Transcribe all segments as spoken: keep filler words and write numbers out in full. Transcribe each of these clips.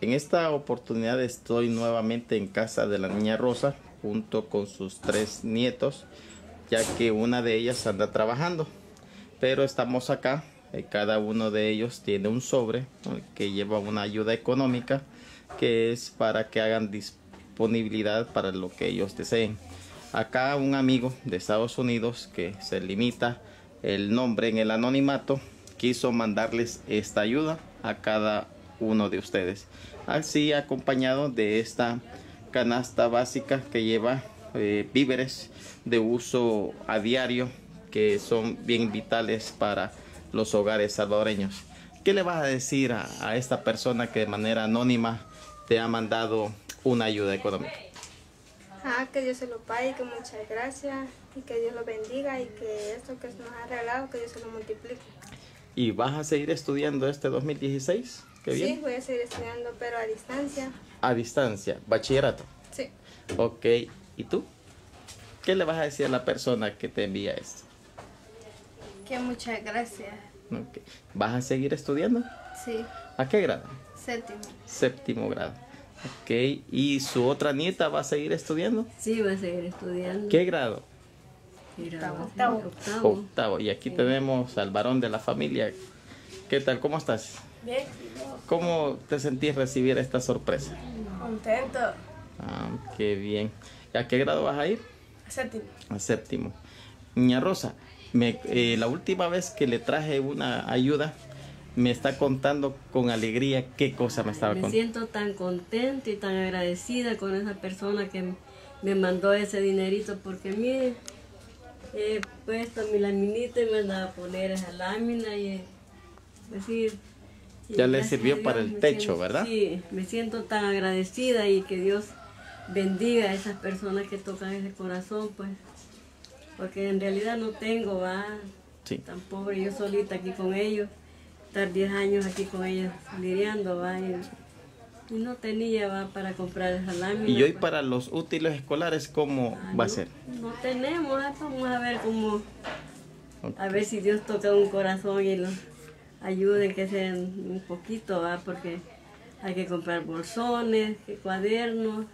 En esta oportunidad estoy nuevamente en casa de la niña Rosa junto con sus tres nietos, ya que una de ellas anda trabajando, pero estamos acá. eh, cada uno de ellos tiene un sobre eh, que lleva una ayuda económica, que es para que hagan disponibilidad para lo que ellos deseen. Acá un amigo de Estados Unidos, que se limita el nombre en el anonimato, quiso mandarles esta ayuda a cada uno de ustedes, así acompañado de esta canasta básica que lleva eh, víveres de uso a diario, que son bien vitales para los hogares salvadoreños. ¿Qué le vas a decir a, a esta persona que de manera anónima te ha mandado una ayuda económica? Ah, que Dios se lo pague, que muchas gracias y que Dios lo bendiga y que esto que nos ha regalado, que Dios se lo multiplique. ¿Y vas a seguir estudiando este dos mil dieciséis? ¿Qué bien? Sí, voy a seguir estudiando, pero a distancia. A distancia, bachillerato. Sí. Ok, ¿y tú? ¿Qué le vas a decir a la persona que te envía esto? Que muchas gracias. Okay. ¿Vas a seguir estudiando? Sí. ¿A qué grado? Séptimo. Séptimo grado. Ok, ¿y su otra nieta va a seguir estudiando? Sí, va a seguir estudiando. ¿Qué grado? Mira, Octavo. Octavo. Octavo. Y aquí tenemos al varón de la familia. ¿Qué tal? ¿Cómo estás? Bien. ¿Cómo te sentís recibir esta sorpresa? Contento. Ah, qué bien. ¿A qué grado vas a ir? Séptimo. A séptimo. Niña Rosa, me, eh, la última vez que le traje una ayuda, me está contando con alegría qué cosa me estaba Me contando. siento tan contenta y tan agradecida con esa persona que me mandó ese dinerito, porque mire, he puesto mi laminita y me andaba a poner esa lámina y eh, decir... y Ya le gracias sirvió a Dios para el me techo, siento- ¿verdad? Sí, me siento tan agradecida y que Dios bendiga a esas personas que tocan ese corazón, pues, porque en realidad no tengo, va, Sí. tan pobre, yo solita aquí con ellos, estar diez años aquí con ellos lidiando, va, y, y no tenía, va, para comprar esa lámina. Y hoy pues. para los útiles escolares, ¿cómo Ah, va a no, ser? No tenemos, ah, vamos a ver cómo, Ok. a ver si Dios toca un corazón y los ayude, que sean un poquito, va, porque hay que comprar bolsones, que cuadernos,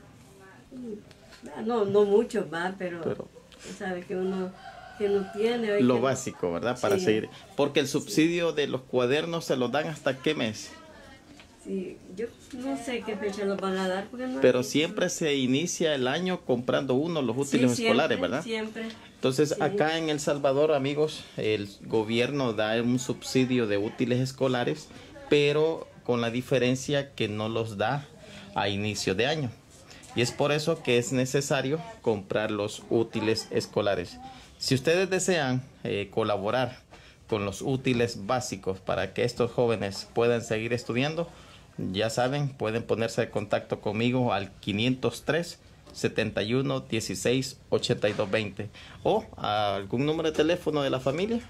ah, no, no muchos, va, pero, Pero- tú sabes que uno que no tiene. Hoy Lo que- básico, ¿verdad? Para Sí. seguir. Porque el subsidio de los cuadernos se los dan hasta qué mes. Sí, yo no sé qué fecha los van a dar, porque no. Pero siempre se inicia el año comprando uno los Sí, útiles siempre, escolares, ¿verdad? Siempre. Entonces, Sí. acá en El Salvador, amigos, el gobierno da un subsidio de útiles escolares, pero con la diferencia que no los da a inicio de año. Y es por eso que es necesario comprar los útiles escolares. Si ustedes desean eh, colaborar con los útiles básicos para que estos jóvenes puedan seguir estudiando, ya saben, pueden ponerse en contacto conmigo al quinientos tres, setenta y uno, dieciséis, ochenta y dos, veinte o a algún número de teléfono de la familia.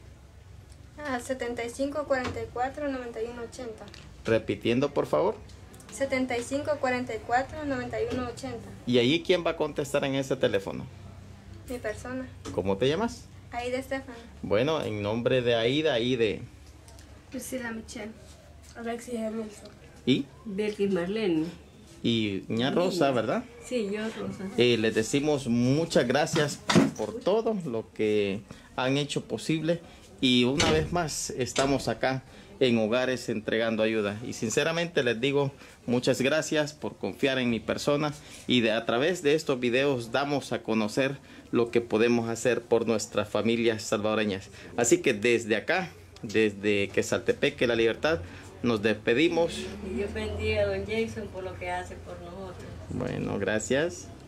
Ah, setenta y cinco, cuarenta y cuatro, noventa y uno, ochenta. Repitiendo, por favor. setenta y cinco, cuarenta y cuatro, noventa y uno, ochenta. Y ahí, ¿quién va a contestar en ese teléfono? Mi persona. ¿Cómo te llamas? Aida Estefan. Bueno, en nombre de Aida y de... Priscila Michelle. Alexis Emilson. ¿Y? Belkis Marlene. Y Ña Rosa, ¿verdad? Sí, yo, Rosa. Eh, les decimos muchas gracias por todo lo que han hecho posible. Y una vez más, estamos acá en Hogares entregando ayuda. Y sinceramente les digo muchas gracias por confiar en mi persona. Y de, a través de estos videos damos a conocer lo que podemos hacer por nuestras familias salvadoreñas. Así que desde acá, desde Quesaltepeque, La Libertad, nos despedimos. Y Dios bendiga a don Jason por lo que hace por nosotros. Bueno, gracias.